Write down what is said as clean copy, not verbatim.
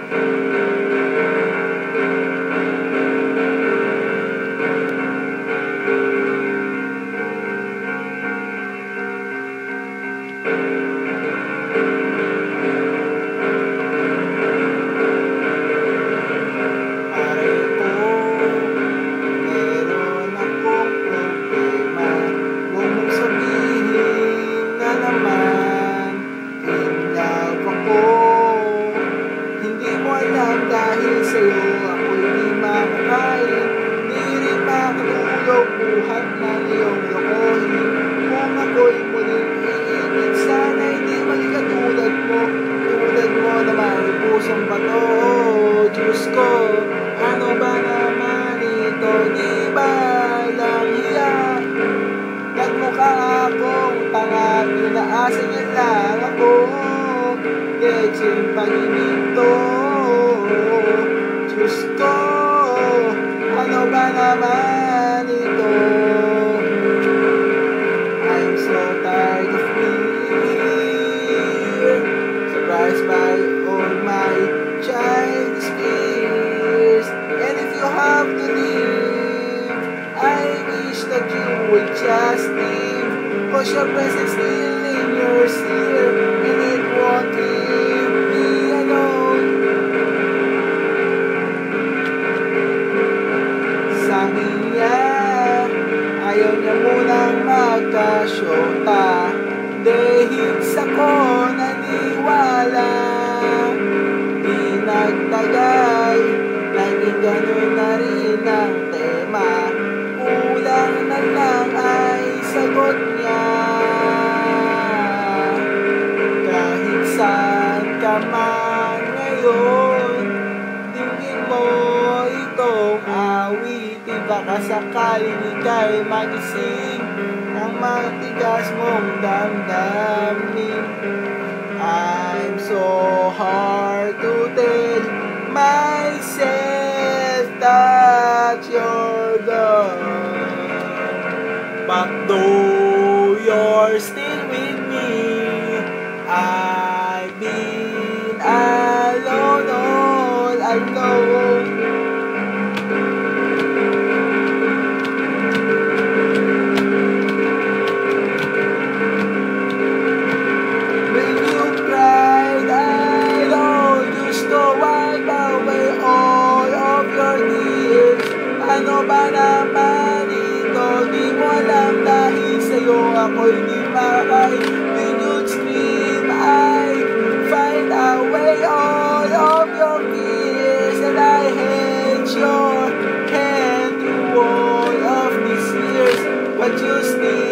Dahil sa'yo ako'y di makakain, di rin makatulog buhat ng iyong lokohin. Kung ako'y muling iinit, sana'y di maging katulad mo, tulad mo na may pusong bato. Diyos ko, ano ba naman ito, di ba lang hiya? Nagmukha akong tanga, pinaasa niya lang ako, lecheng pag-ibig. Diyos ko, ano ba naman ito? I'm so tired of being surprised by all my childish fears. And if you have to leave, I wish that you would just leave, 'cause your presence still lingers here, and it won't leave me alone. Sabi niya, ayaw niya munang magkasyota, dahils ako naniwala. Di nagtagal, naging ganun na rin ang tema, kulang na lang ay sagot niya. Kahit saan ka man ngayon, tingin mo itong awitin, baka sakaling ika'y magising ang matigas mong damdamin. I'm so hard to tell myself that you're gone, but though you're still with me, I've been alone, all alone. When you cried, I know just to wipe away all of your tears. Ano ba naman ito, di mo alam, dahil sa'yo ako'y di makakain. When you scream, I find a way all of your fears, and I held your hand through all of these years, but you still